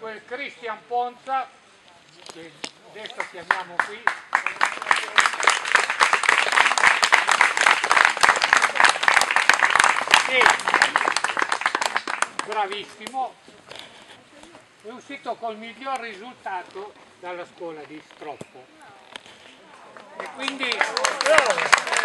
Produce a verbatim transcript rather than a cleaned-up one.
quel Cristian Ponza, che adesso chiamiamo qui, che bravissimo, è uscito col miglior risultato dalla scuola di Stroppo. E quindi